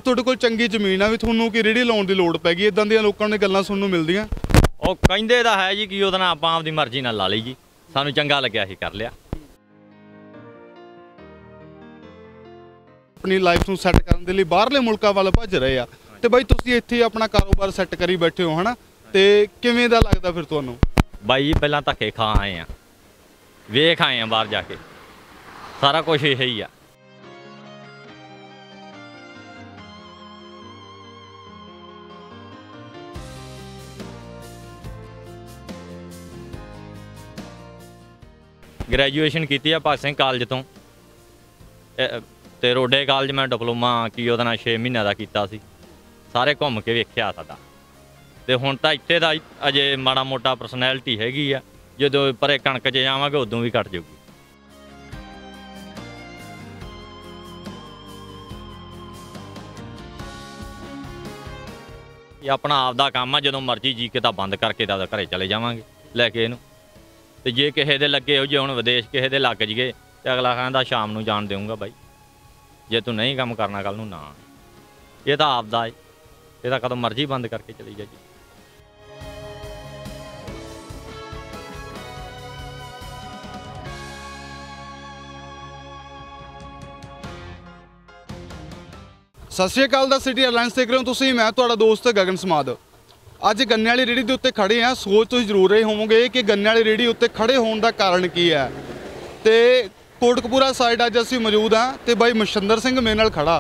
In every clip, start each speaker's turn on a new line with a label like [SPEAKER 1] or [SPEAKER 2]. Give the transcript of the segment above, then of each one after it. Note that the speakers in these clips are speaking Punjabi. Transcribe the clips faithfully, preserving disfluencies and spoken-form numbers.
[SPEAKER 1] ਤੁਹਾਡੇ ਕੋਲ ਚੰਗੀ ਜ਼ਮੀਨ ਆ ਵੀ ਤੁਹਾਨੂੰ ਕਿ ਰੇਹੜੀ ਲਾਉਣ ਦੀ ਲੋੜ ਪੈ ਗਈ, ਇਦਾਂ ਦੀਆਂ ਲੋਕਾਂ ਨੂੰ ਗੱਲਾਂ ਸੁਣਨ ਨੂੰ ਮਿਲਦੀਆਂ।
[SPEAKER 2] ਉਹ ਕਹਿੰਦੇ ਤਾਂ ਹੈ ਜੀ ਕਿ ਉਹਦੇ ਨਾਲ ਆਪਾਂ ਆਪਦੀ ਮਰਜ਼ੀ ਨਾਲ ਲਾ ਲਈ ਜੀ, ਸਾਨੂੰ ਚੰਗਾ ਲੱਗਿਆ ਅਸੀਂ ਕਰ ਲਿਆ।
[SPEAKER 1] ਆਪਣੀ ਲਾਈਫ ਨੂੰ ਸੈੱਟ ਕਰਨ ਦੇ ਲਈ ਬਾਹਰਲੇ ਮੁਲਕਾਂ ਵੱਲ ਭੱਜ ਰਹੇ ਆ ਤੇ ਬਾਈ ਤੁਸੀਂ ਇੱਥੇ ਆਪਣਾ ਕਾਰੋਬਾਰ ਸੈੱਟ ਕਰੀ ਬੈਠੇ ਹੋ ਹਨਾ, ਤੇ ਕਿਵੇਂ ਦਾ ਲੱਗਦਾ ਫਿਰ ਤੁਹਾਨੂੰ?
[SPEAKER 2] ਬਾਈ ਜੀ ਪਹਿਲਾਂ ਧੱਕੇ ਖਾ ਆਏ ਆ, ਵੇਖ ਆਏ ਆ ਬਾਹਰ ਜਾ ਕੇ, ਸਾਰਾ ਕੁਝ ਇਹ ਹੀ ਆ। ਗ੍ਰੈਜੂਏਸ਼ਨ ਕੀਤੀ ਆ ਭਗਤ ਸਿੰਘ ਕਾਲਜ ਤੋਂ, ਤੇ ਰੋਡੇ ਕਾਲਜ ਮੈਂ ਡਿਪਲੋਮਾ ਕੀ ਉਹਦਾ ਨਾਲ ਛੇ ਮਹੀਨਿਆਂ ਦਾ ਕੀਤਾ ਸੀ। ਸਾਰੇ ਘੁੰਮ ਕੇ ਵੇਖਿਆ ਸਾਡਾ, ਤੇ ਹੁਣ ਤਾਂ ਇੱਥੇ ਦਾ ਅਜੇ ਮਾੜਾ ਮੋਟਾ ਪਰਸਨੈਲਿਟੀ ਹੈਗੀ ਆ, ਜਦੋਂ ਪਰੇ ਕਣਕ 'ਚ ਜਾਵਾਂਗੇ ਉਦੋਂ ਵੀ ਘੱਟ ਜਾਊਗੀ। ਇਹ ਆਪਣਾ ਆਪਦਾ ਕੰਮ ਆ, ਜਦੋਂ ਮਰਜ਼ੀ ਜੀ ਕੇ ਤਾਂ ਬੰਦ ਕਰਕੇ ਤਾਂ ਘਰੇ ਚਲੇ ਜਾਵਾਂਗੇ ਲੈ ਕੇ ਇਹਨੂੰ। ਤੇ ਜੇ ਕਿਸੇ ਦੇ ਲੱਗੇ ਹੋ, ਜੇ ਹੁਣ ਵਿਦੇਸ਼ ਕਿਸੇ ਦੇ ਲੱਗ ਜੀਏ ਤੇ ਅਗਲਾ ਕਹਿੰਦਾ ਸ਼ਾਮ ਨੂੰ ਜਾਣ ਦੇਊਂਗਾ ਬਾਈ, ਜੇ ਤੂੰ ਨਹੀਂ ਕੰਮ ਕਰਨਾ ਕੱਲ ਨੂੰ ਨਾ। ਇਹ ਤਾਂ ਆਪਦਾ ਏ, ਇਹ ਤਾਂ ਕਦੋਂ ਮਰਜ਼ੀ ਬੰਦ ਕਰਕੇ ਚਲੀ ਜਾ ਜੀ।
[SPEAKER 1] ਸਤਿ ਸ਼੍ਰੀ ਅਕਾਲ ਦਾ ਸਿਟੀ ਅਲਾਇੰਸ ਦੇਖ ਰਹੇ ਹੋ ਤੁਸੀਂ, ਮੈਂ ਤੁਹਾਡਾ ਦੋਸਤ ਗਗਨ ਸਮਾਦ। ਅੱਜ ਗੰਨੇ ਵਾਲੀ ਰੇਹੜੀ ਦੇ ਉੱਤੇ ਖੜੇ ਆ। ਸੋਚ ਤੁਸੀਂ ਜ਼ਰੂਰ ਰਹੇ ਹੋਵੋਗੇ ਕਿ ਗੰਨੇ ਵਾਲੀ ਰੇਹੜੀ ਉੱਤੇ ਖੜੇ ਹੋਣ ਦਾ ਕਾਰਨ ਕੀ ਹੈ, ਤੇ ਕੋਟਕਪੂਰਾ ਸਾਈਡ ਅੱਜ ਅਸੀਂ ਮੌਜੂਦ ਹਾਂ ਤੇ ਬਾਈ ਮਸ਼ਿੰਦਰ ਸਿੰਘ ਮੇਰੇ ਨਾਲ ਖੜਾ।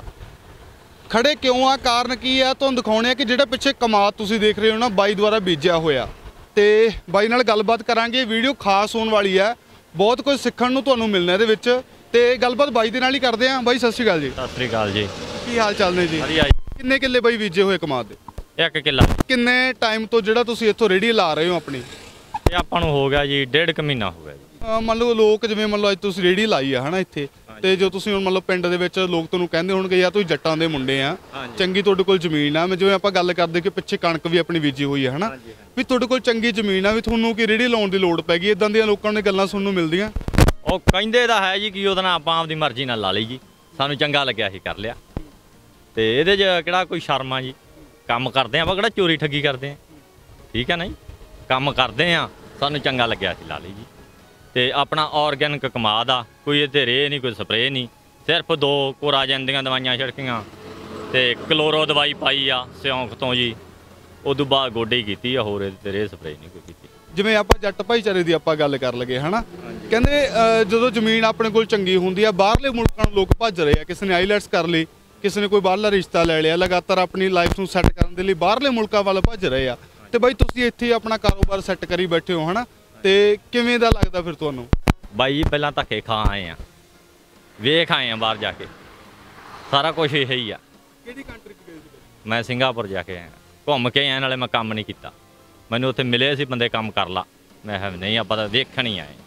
[SPEAKER 1] ਖੜੇ ਕਿਉਂ ਆ, ਕਾਰਨ ਕੀ ਆ, ਤੁਹਾਨੂੰ ਦਿਖਾਉਣੇ ਆ ਕਿ ਜਿਹੜਾ ਪਿੱਛੇ ਕਮਾਦ ਤੁਸੀਂ ਦੇਖ ਰਹੇ ਹੋ ਨਾ ਬਾਈ ਦੁਆਰਾ ਬੀਜਿਆ ਹੋਇਆ, ਤੇ ਬਾਈ ਨਾਲ ਗੱਲਬਾਤ ਕਰਾਂਗੇ। ਵੀਡੀਓ ਖਾਸ ਹੋਣ ਵਾਲੀ ਹੈ, ਬਹੁਤ ਕੁਝ ਸਿੱਖਣ ਨੂੰ ਤੁਹਾਨੂੰ ਮਿਲਣਾ ਇਹਦੇ ਵਿੱਚ, ਤੇ ਗੱਲਬਾਤ ਬਾਈ ਦੇ ਨਾਲ ਹੀ ਕਰਦੇ ਹਾਂ। ਬਾਈ ਸਤਿ ਸ਼੍ਰੀ ਅਕਾਲ ਜੀ।
[SPEAKER 2] ਸਤਿ ਸ਼੍ਰੀ ਅਕਾਲ ਜੀ,
[SPEAKER 1] ਕੀ ਹਾਲ ਚਾਲ ਨੇ ਜੀ?
[SPEAKER 2] ਵਧੀਆ ਜੀ।
[SPEAKER 1] ਕਿੰਨੇ ਕਿੱਲੇ ਬਾਈ ਬੀਜੇ ਹੋਏ ਕਮਾਦ ਦੇ?
[SPEAKER 2] ਇੱਕ ਕਿੱਲਾ।
[SPEAKER 1] ਕਿੰਨੇ ਟਾਈਮ ਤੋਂ ਜਿਹੜਾ ਤੁਸੀਂ ਇੱਥੋਂ ਰੇਹੜੀ ਲਾ ਰਹੇ ਹੋ ਆਪਣੀ?
[SPEAKER 2] ਇਹ ਆਪਾਂ ਨੂੰ ਹੋ ਗਿਆ ਜੀ ਡੇਢ ਕੁ ਮਹੀਨਾ ਹੋ ਗਿਆ ਜੀ।
[SPEAKER 1] ਮੰਨ ਲਓ ਲੋਕ ਜਿਵੇਂ ਮੰਨ ਲਓ ਅੱਜ ਤੁਸੀਂ ਰੇਹੜੀ ਲਾਈ ਆ ਹਨਾ ਇੱਥੇ, ਤੇ ਜੋ ਤੁਸੀਂ ਹੁਣ ਮੰਨ ਲਓ ਪਿੰਡ ਦੇ ਵਿੱਚ ਲੋਕ ਤੁਹਾਨੂੰ ਕਹਿੰਦੇ ਹੋਣਗੇ ਯਾਰ ਤੁਸੀਂ ਜੱਟਾਂ ਦੇ ਮੁੰਡੇ ਆ, ਚੰਗੀ ਤੁਹਾਡੇ ਕੋਲ ਜ਼ਮੀਨ ਆ। ਮੈਂ ਜਿਵੇਂ ਆਪਾਂ ਗੱਲ ਕਰਦੇ ਕਿ ਪਿੱਛੇ ਕਣਕ ਵੀ ਆਪਣੀ ਬੀਜੀ ਹੋਈ ਆ ਹਨਾ, ਵੀ ਤੁਹਾਡੇ ਕੋਲ ਚੰਗੀ ਜ਼ਮੀਨ ਆ ਵੀ ਤੁਹਾਨੂੰ ਕਿ ਰੇਹੜੀ ਲਾਉਣ ਦੀ ਲੋੜ ਪੈ ਗਈ, ਇਦਾਂ ਦੀਆਂ ਲੋਕਾਂ ਨੂੰ ਗੱਲਾਂ ਸੁਣਨ ਨੂੰ ਮਿਲਦੀਆਂ।
[SPEAKER 2] ਉਹ ਕਹਿੰਦੇ ਤਾਂ ਹੈ ਜੀ ਕਿ ਉਹਦੇ ਨਾਲ ਆਪਾਂ ਆਪਦੀ ਮਰਜ਼ੀ ਨਾਲ ਲਾ ਲਈ ਜੀ, ਸਾਨੂੰ ਚੰਗਾ ਲੱਗਿਆ ਅਸੀਂ ਕਰ ਲਿਆ। ਤੇ ਇਹਦੇ 'ਚ ਕਿਹੜਾ ਕੋਈ ਸ਼ਰਮ ਆ ਜੀ, ਕੰਮ ਕਰਦੇ ਆਪਾਂ ਕਿਹੜਾ ਚੋਰੀ ਠੱਗੀ ਕਰਦੇ ਆ, ਠੀਕ ਹੈ ਨਾ ਜੀ। ਕੰਮ ਕਰਦੇ ਆ, ਸਾਨੂੰ ਚੰਗਾ ਲੱਗਿਆ ਅਸੀਂ ਲਾ ਲਈ ਜੀ। ਤੇ ਆਪਣਾ ਔਰਗੈਨਿਕ ਕਮਾਦ ਆ, ਕੋਈ ਇਹਦੇ ਰੇ ਨਹੀਂ, ਕੋਈ ਸਪਰੇਅ ਨਹੀਂ, ਸਿਰਫ ਦੋ ਕੋਰਾਜਨ ਦੀਆਂ ਦਵਾਈਆਂ ਛਿੜਕੀਆਂ ਤੇ ਕਲੋਰੋ ਦਵਾਈ ਪਾਈ ਆ ਸਿਉਂਕ ਤੋਂ ਜੀ, ਉਦੋਂ ਬਾਅਦ ਗੋਡੀ ਕੀਤੀ ਆ, ਹੋਰ ਇਹਦੇ ਰੇ ਸਪਰੇਅ ਨਹੀਂ ਕੋਈ ਕੀਤੀ।
[SPEAKER 1] ਜਿਵੇਂ ਆਪਾਂ ਜੱਟ ਭਾਈਚਾਰੇ ਦੀ ਆਪਾਂ ਗੱਲ ਕਰ ਲਗੇ ਹਨਾ, ਕਹਿੰਦੇ ਜਦੋਂ ਜ਼ਮੀਨ ਆਪਣੇ ਕੋਲ ਚੰਗੀ ਹੁੰਦੀ ਆ ਬਾਹਰਲੇ ਮੁਲਕਾਂ ਨੂੰ ਲੋਕ ਭੱਜ ਰਹੇ ਆ। ਕਿਸੇ ਨੇ ਆਈਲੈਟਸ ਕਰ ਲਈ, ਕਿਸੇ ਨੇ ਕੋਈ ਬਾਹਰਲਾ ਰਿਸ਼ਤਾ ਲੈ ਲਿਆ, ਲਗਾਤਾਰ ਆਪਣੀ ਲਾਈਫ ਨੂੰ ਸੈੱਟ ਕਰਨ ਦੇ ਲਈ ਬਾਹਰਲੇ ਮੁਲਕਾਂ ਵੱਲ ਭੱਜ ਰਹੇ ਆ। ਤੇ ਬਾਈ ਤੁਸੀਂ ਇੱਥੇ ਆਪਣਾ ਕਾਰੋਬਾਰ ਸੈੱਟ ਕਰੀ ਬੈਠੇ ਹੋ ਹਨਾ, ਤੇ ਕਿਵੇਂ ਦਾ ਲੱਗਦਾ ਫਿਰ ਤੁਹਾਨੂੰ? ਬਾਈ
[SPEAKER 2] ਜੀ ਪਹਿਲਾਂ ਧੱਕੇ ਖਾ ਆਏ ਆ, ਵੇਖ ਆਏ ਆ ਬਾਹਰ ਜਾ ਕੇ, ਸਾਰਾ ਕੁਝ ਇਹ ਹੀ ਆ।
[SPEAKER 1] ਕਿਹੜੀ ਕੰਟਰੀ 'ਚ ਗਏ ਸੀ?
[SPEAKER 2] ਮੈਂ ਸਿੰਗਾਪੁਰ ਜਾ ਕੇ ਆਇਆ, ਘੁੰਮ ਕੇ ਆਇਆ, ਨਾਲੇ ਮੈਂ ਕੰਮ ਨਹੀਂ ਕੀਤਾ। ਮੈਨੂੰ ਉੱਥੇ ਮਿਲੇ ਸੀ ਬੰਦੇ ਕੰਮ ਕਰ ਲਾ, ਮੈਂ ਕਿਹਾ ਨਹੀਂ ਆਪਾਂ ਤਾਂ ਵੇਖਣ ਹੀ ਆਏ,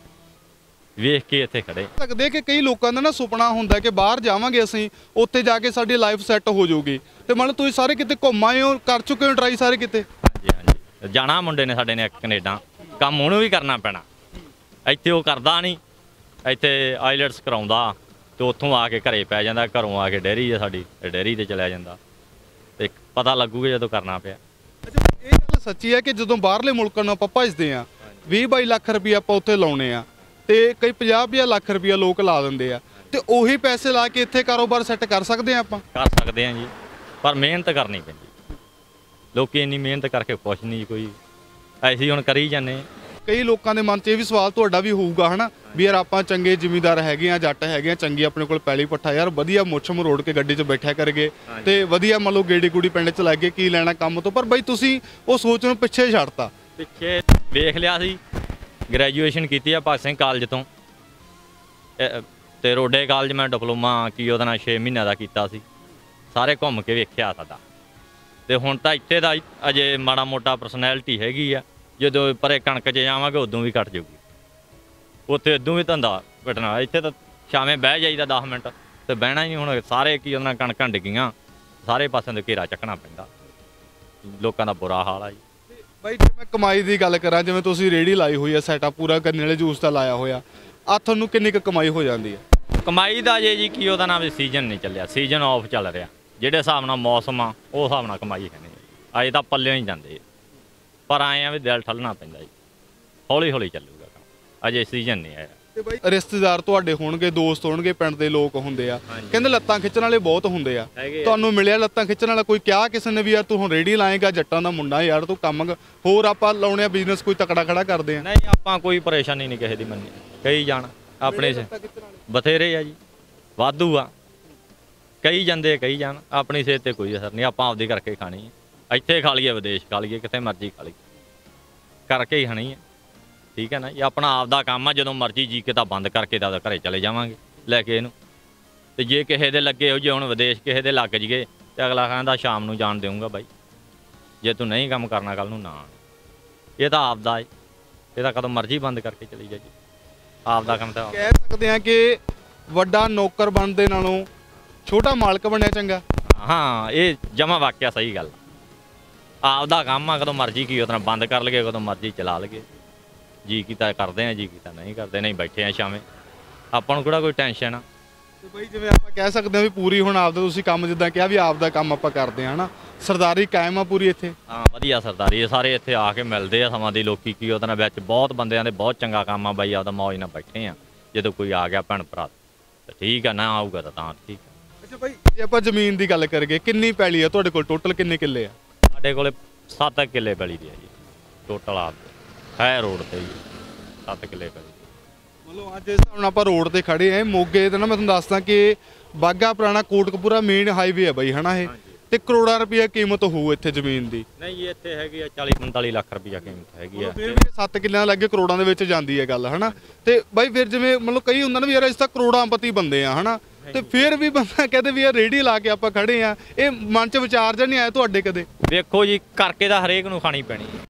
[SPEAKER 2] ਵੇਖ ਕੇ ਇੱਥੇ ਖੜੇ।
[SPEAKER 1] ਲੱਗਦੇ ਕਿ ਕਈ ਲੋਕਾਂ ਦਾ ਨਾ ਸੁਪਨਾ ਹੁੰਦਾ ਕਿ ਬਾਹਰ ਜਾਵਾਂਗੇ ਅਸੀਂ, ਉੱਥੇ ਜਾ ਕੇ ਸਾਡੀ ਲਾਈਫ ਸੈੱਟ ਹੋ ਜਾਊਗੀ, ਤੇ ਮੰਨ ਲਓ ਤੁਸੀਂ ਸਾਰੇ ਕਿਤੇ ਘੁੰਮ ਆਏ ਹੋ, ਕਰ ਚੁੱਕੇ ਹੋ ਟਰਾਈ ਸਾਰੇ ਕਿਤੇ?
[SPEAKER 2] ਹਾਂਜੀ ਹਾਂਜੀ, ਜਾਣਾ ਮੁੰਡੇ ਨੇ ਸਾਡੇ ਨੇ ਕੈਨੇਡਾ, ਕੰਮ ਉਹਨੂੰ ਵੀ ਕਰਨਾ ਪੈਣਾ। ਇੱਥੇ ਉਹ ਕਰਦਾ ਨਹੀਂ, ਇੱਥੇ ਆਈਲੈਟਸ ਕਰਾਉਂਦਾ ਤੇ ਉੱਥੋਂ ਆ ਕੇ ਘਰੇ ਪੈ ਜਾਂਦਾ, ਘਰੋਂ ਆ ਕੇ ਡੇਅਰੀ ਆ ਸਾਡੀ, ਡੇਅਰੀ ਤੇ ਚਲਿਆ ਜਾਂਦਾ, ਤੇ ਪਤਾ ਲੱਗੂਗਾ ਜਦੋਂ ਕਰਨਾ ਪਿਆ।
[SPEAKER 1] ਅੱਛਾ, ਇਹ ਗੱਲ ਸੱਚੀ ਹੈ ਕਿ ਜਦੋਂ ਬਾਹਰਲੇ ਮੁਲਕਾਂ ਨੂੰ ਆਪਾਂ ਭੱਜਦੇ ਹਾਂ, ਵੀਹ ਬਾਈ ਲੱਖ ਰੁਪਏ ਆਪਾਂ ਉੱਥੇ ਲਾਉਣੇ ਆ, ਤੇ ਕਈ ਪੰਜਾਹ ਪੰਜਾਹ ਲੱਖ ਰੁਪਇਆ ਲੋਕ ਲਾ ਦਿੰਦੇ ਆ, ਤੇ ਉਹੀ ਪੈਸੇ ਲਾ ਕੇ ਇੱਥੇ ਕਾਰੋਬਾਰ ਸੈੱਟ ਕਰ ਸਕਦੇ ਆ ਆਪਾਂ?
[SPEAKER 2] ਕਰ ਸਕਦੇ ਆ ਜੀ, ਪਰ ਮਿਹਨਤ ਕਰਨੀ ਪੈਂਦੀ। ਲੋਕੀ ਇੰਨੀ ਮਿਹਨਤ ਕਰਕੇ ਖੁਸ਼ ਨਹੀਂ ਕੋਈ, ਅਸੀਂ ਹੁਣ ਕਰੀ ਜਾਂਦੇ। ਕਈ ਲੋਕਾਂ ਦੇ ਮਨ 'ਚ ਇਹ ਵੀ ਸਵਾਲ ਤੁਹਾਡਾ ਵੀ ਹੋਊਗਾ ਹਨਾ, ਵੀ ਯਾਰ ਆਪਾਂ ਚੰਗੇ ਜ਼ਿਮੀਂਦਾਰ ਹੈਗੇ ਆ, ਜੱਟ ਹੈਗੇ ਆ, ਚੰਗੀ ਆਪਣੇ ਕੋਲ ਪੈਲੀ ਪੱਠਾ, ਯਾਰ ਵਧੀਆ ਮੁੱਛ ਮਰੋੜ ਕੇ ਗੱਡੀ 'ਚ ਬੈਠਿਆ ਕਰਗੇ ਤੇ ਵਧੀਆ ਮੰਨ ਲਓ ਗੇੜੀ ਗੂੜੀ ਪਿੰਡ 'ਚ ਲੱਗ ਗਏ, ਕੀ ਲੈਣਾ ਕੰਮ ਤੋਂ। ਪਰ ਬਾਈ ਤੁਸੀਂ ਉਹ ਸੋਚ ਨੂੰ ਪਿੱਛੇ ਛੱਡਤਾ। ਪਿੱਛੇ ਵੇਖ ਲਿਆ ਸੀ, ਗ੍ਰੈਜੂਏਸ਼ਨ ਕੀਤੀ ਆ ਭਗਤ ਸਿੰਘ ਕਾਲਜ ਤੋਂ, ਤੇ ਰੋਡੇ ਕਾਲਜ ਮੈਂ ਡਿਪਲੋਮਾ ਕੀ ਉਹਦਾ ਨਾਲ ਛੇ ਮਹੀਨਿਆਂ ਦਾ ਕੀਤਾ ਸੀ। ਸਾਰੇ ਘੁੰਮ ਕੇ ਵੇਖਿਆ ਸਾਡਾ, ਤੇ ਹੁਣ ਤਾਂ ਇੱਥੇ ਦਾ ਅਜੇ ਮਾੜਾ ਮੋਟਾ ਪਰਸਨੈਲਿਟੀ ਹੈਗੀ ਆ, ਜਦੋਂ ਪਰੇ ਕਣਕ 'ਚ ਜਾਵਾਂਗੇ ਉਦੋਂ ਵੀ ਘੱਟ ਜਾਊਗੀ। ਉੱਥੇ ਉਦੋਂ ਵੀ ਧੰਦਾ ਘਟਣਾ, ਇੱਥੇ ਤਾਂ ਸ਼ਾਮੇ ਬਹਿ ਜਾਈਦਾ ਦਸ ਮਿੰਟ ਤੇ ਬਹਿਣਾ ਹੀ ਨਹੀਂ। ਹੁਣ ਸਾਰੇ ਕੀ ਉਹਨਾਂ ਕਣਕਾਂ ਡਿੱਗੀਆਂ, ਸਾਰੇ ਪਾਸਿਆਂ ਤੋਂ ਘੇਰਾ ਚੱਕਣਾ ਪੈਂਦਾ, ਲੋਕਾਂ ਦਾ ਬੁਰਾ ਹਾਲ ਆ ਜੀ। ਬਾਈ ਜੇ ਮੈਂ ਕਮਾਈ ਦੀ ਗੱਲ ਕਰਾਂ, ਜਿਵੇਂ ਤੁਸੀਂ ਰੇਹੜੀ ਲਾਈ ਹੋਈ ਆ, ਸੈਟਅਪ ਪੂਰਾ ਗੰਨੇ ਵਾਲੇ ਜੂਸ ਦਾ ਲਾਇਆ ਹੋਇਆ, ਆ ਤੁਹਾਨੂੰ ਕਿੰਨੀ ਕੁ ਕਮਾਈ ਹੋ ਜਾਂਦੀ ਹੈ? ਕਮਾਈ ਦਾ ਜੇ ਜੀ ਕੀ ਉਹਦਾ ਨਾਮ ਸੀਜ਼ਨ ਨਹੀਂ ਚੱਲਿਆ, ਸੀਜ਼ਨ ਆਫ ਚੱਲ ਰਿਹਾ, ਜਿਹੜੇ ਹਿਸਾਬ ਨਾਲ ਮੌਸਮ ਆ ਉਹ ਹਿਸਾਬ ਨਾਲ ਕਮਾਈ ਹੈ ਨਹੀਂ ਅਜੇ ਤਾਂ ਪੱਲੇ ਨਹੀਂ ਜਾਂਦੇ ਪਰ ਆਏ ਆ ਵੀ ਦਿਲ ਠੱਲਣਾ ਪੈਂਦਾ ਜੀ ਹੌਲੀ ਹੌਲੀ ਚੱਲੂਗਾ ਕੰਮ ਅਜੇ ਸੀਜ਼ਨ ਨਹੀਂ ਆਇਆ
[SPEAKER 1] ਤੇ ਬਾਈ ਰਿਸ਼ਤੇਦਾਰ ਤੁਹਾਡੇ ਹੋਣਗੇ ਦੋਸਤ ਹੋਣਗੇ ਪਿੰਡ ਦੇ ਲੋਕ ਹੁੰਦੇ ਆ
[SPEAKER 2] ਹਾਂਜੀ।
[SPEAKER 1] ਕਹਿੰਦੇ ਲੱਤਾਂ ਖਿੱਚਣ ਵਾਲੇ ਬਹੁਤ ਹੁੰਦੇ ਆ
[SPEAKER 2] ਹੈਗੇ ਆ।
[SPEAKER 1] ਤੁਹਾਨੂੰ ਮਿਲਿਆ ਲੱਤਾਂ ਖਿੱਚਣ ਵਾਲਾ ਕੋਈ ਕਿਹਾ ਕਿਸੇ ਨੇ ਵੀ ਯਾਰ ਤੂੰ ਹੁਣ ਰੇੜੀ ਲਾਏਗਾ ਜੱਟਾਂ ਦਾ ਮੁੰਡਾ ਯਾਰ ਤੂੰ ਕੰਮ ਹੋਰ ਆਪਾਂ ਲਾਉਣੇ ਆ ਬਿਜ਼ਨਸ ਕੋਈ ਤਕੜਾ ਖੜਾ ਕਰਦੇ ਆ
[SPEAKER 2] ਨਹੀਂ ਆਪਾਂ ਕੋਈ ਪਰੇਸ਼ਾਨੀ ਨਹੀਂ ਕਿਸੇ ਦੀ ਮੰਨੀ ਕਈ ਜਾਣ ਆਪਣੇ ਸੇ ਬਥੇਰੇ ਆ ਜੀ ਵਾਧੂ ਆ ਕਈ ਜਾਂਦੇ ਕਈ ਜਾਣ ਆਪਣੀ ਸਿਹਤ ਤੇ ਕੋਈ ਅਸਰ ਨਹੀਂ ਆਪਾਂ ਆਪਦੀ ਕਰਕੇ ਖਾਣੀ ਹੈ ਇੱਥੇ ਖਾ ਲਈਏ ਵਿਦੇਸ਼ ਖਾ ਲਈਏ ਕਿਤੇ ਮਰਜ਼ੀ ਖਾ ਲਈਏ ਕਰਕੇ ਹੀ ਖਾਣੀ ਹੈ ਠੀਕ ਹੈ ਨਾ ਇਹ ਆਪਣਾ ਆਪਦਾ ਕੰਮ ਆ ਜਦੋਂ ਮਰਜ਼ੀ ਜੀ ਕੇ ਤਾਂ ਬੰਦ ਕਰਕੇ ਤਾਂ ਘਰੇ ਚਲੇ ਜਾਵਾਂਗੇ ਲੈ ਕੇ ਇਹਨੂੰ ਤੇ ਜੇ ਕਿਸੇ ਦੇ ਲੱਗੇ ਹੋ ਜੇ ਹੁਣ ਵਿਦੇਸ਼ ਕਿਸੇ ਦੇ ਲੱਗ ਜੀਏ ਤੇ ਅਗਲਾ ਕਹਿੰਦਾ ਸ਼ਾਮ ਨੂੰ ਜਾਣ ਦੇਊਂਗਾ ਬਾਈ ਜੇ ਤੂੰ ਨਹੀਂ ਕੰਮ ਕਰਨਾ ਕੱਲ ਨੂੰ ਨਾ ਇਹ ਤਾਂ ਆਪਦਾ ਹੈ ਇਹ ਤਾਂ ਕਦੋਂ ਮਰਜ਼ੀ ਬੰਦ ਕਰਕੇ ਚਲੀ ਜਾ ਜੀ ਆਪਦਾ ਕੰਮ ਤਾਂ
[SPEAKER 1] ਕਹਿ ਸਕਦੇ ਆ ਕਿ ਵੱਡਾ ਨੌਕਰ ਬਣਦੇ ਨਾਲੋਂ ਛੋਟਾ ਮਾਲਕ ਬਣਿਆ ਚੰਗਾ
[SPEAKER 2] ਹਾਂ ਇਹ ਜਮਾ ਵਾਕਿਆ ਸਹੀ ਗੱਲ ਆਪਦਾ ਕੰਮ ਆ ਕਦੋਂ ਮਰਜ਼ੀ ਕੀ ਉਹਦਾ ਬੰਦ ਕਰ ਲਗੇ ਕਦੋਂ ਮਰਜ਼ੀ ਚਲਾ ਲਗੇ ਜੀ ਕੀਤਾ ਕਰਦੇ ਆ ਜੀ ਕੀਤਾ ਨਹੀਂ ਕਰਦੇ ਨਹੀਂ ਬੈਠੇ ਆ ਸ਼ਾਮੇ ਆਪਾਂ ਨੂੰ ਕਿਹੜਾ ਕੋਈ ਟੈਨਸ਼ਨ ਆ
[SPEAKER 1] ਤੇ ਬਾਈ ਜਿਵੇਂ ਆਪਾਂ ਕਹਿ ਸਕਦੇ ਆ ਵੀ ਪੂਰੀ ਹੁਣ ਆਪਦਾ ਤੁਸੀਂ ਕੰਮ ਜਿੱਦਾਂ ਕਿਹਾ ਵੀ ਆਪਦਾ ਕੰਮ ਆਪਾਂ ਕਰਦੇ ਆ ਹਨਾ ਸਰਦਾਰੀ ਕਾਇਮ ਆ ਪੂਰੀ ਇੱਥੇ
[SPEAKER 2] ਹਾਂ ਵਧੀਆ ਸਰਦਾਰੀ ਇਹ ਸਾਰੇ ਇੱਥੇ ਆ ਕੇ ਮਿਲਦੇ ਆ ਸਮਾਂ ਦੀ ਲੋਕੀ ਕੀ ਉਹਦੇ ਨਾਲ ਵਿੱਚ ਬਹੁਤ ਬੰਦਿਆਂ ਦੇ ਬਹੁਤ ਚੰਗਾ ਕੰਮ ਆ ਬਾਈ ਆਪਦਾ ਮੌਜ ਨਾਲ ਬੈਠੇ ਆ ਜਦੋਂ ਕੋਈ ਆ ਗਿਆ ਭੈਣ ਭਰਾ ਤਾਂ ਠੀਕ ਆ ਨਾ ਆਊਗਾ ਤਾਂ ਤਾਂ ਠੀਕ ਆ
[SPEAKER 1] ਅੱਛਾ ਬਾਈ ਜੇ ਆਪਾਂ ਜ਼ਮੀਨ ਦੀ ਗੱਲ ਕਰੀਏ ਕਿੰਨੀ ਪੈਲੀ ਆ ਤੁਹਾਡੇ ਕੋਲ ਟੋਟਲ ਕਿੰਨੇ ਕਿੱਲੇ ਆ
[SPEAKER 2] ਸਾਡੇ ਕੋਲੇ ਸੱਤ ਕਿੱਲੇ ਪੈਲੀ ਦੀ ਆ ਜੀ ਟੋਟਲ ਆਪ ਹੈ ਰੋਡ ਤੇ ਜੀ ਸੱਤ ਕਿੱਲੇ ਪੈਲੀ
[SPEAKER 1] ਮਤਲਬ ਅੱਜ ਇਸ ਹਿਸਾਬ ਨਾਲ ਆਪਾਂ ਰੋਡ ਤੇ ਖੜੇ ਆ ਮੋਗੇ ਤੇ ਨਾ ਮੈਂ ਤੁਹਾਨੂੰ ਦੱਸਦਾ ਕਿ ਬਾਗਾ ਪੁਰਾਣਾ ਕੋਟਕਪੂਰਾ ਮੇਨ ਹਾਈਵੇ ਆ ਬਾਈ ਹਨਾ ਇਹ ਤੇ ਕਰੋੜਾਂ ਰੁਪਏ ਕੀਮਤ ਹੋਊ ਇੱਥੇ ਜ਼ਮੀਨ ਦੀ
[SPEAKER 2] ਨਹੀਂ ਇੱਥੇ ਹੈਗੀ ਆ ਚਾਲੀ ਪੰਤਾਲੀ ਲੱਖ ਰੁਪਈਆ ਕੀਮਤ ਹੈਗੀ ਆ
[SPEAKER 1] ਫਿਰ ਵੀ ਸੱਤ ਕਿੱਲਿਆਂ ਲੱਗੇ ਕਰੋੜਾਂ ਦੇ ਵਿੱਚ ਜਾਂਦੀ ਹੈ ਗੱਲ ਹਨਾ ਤੇ ਬਾਈ ਫਿਰ ਜਿਵੇਂ ਮਤਲਬ ਕਈ ਹੁੰਦਾ ਨਾ ਵੀ ਯਾਰ ਇਸ ਤਾਂ ਕਰੋੜਾਂਪਤੀ ਬੰਦੇ ਆ ਹਨਾ ਤੇ ਫਿਰ ਵੀ ਬੰਦਾ ਕਹਿੰਦੇ ਵੀ ਯਾਰ ਰੇੜੀ ਲਾ ਕੇ ਆਪਾਂ ਖੜੇ ਆ ਇਹ ਮਨ 'ਚ ਵਿਚਾਰ ਜਾਂ ਨਹੀਂ ਆਇਆ ਤੁਹਾਡੇ ਕਦੇ
[SPEAKER 2] ਵੇਖੋ ਜੀ ਕਰਕੇ ਤਾਂ ਹਰੇਕ ਨੂੰ ਖਾਣੀ ਪੈਣੀ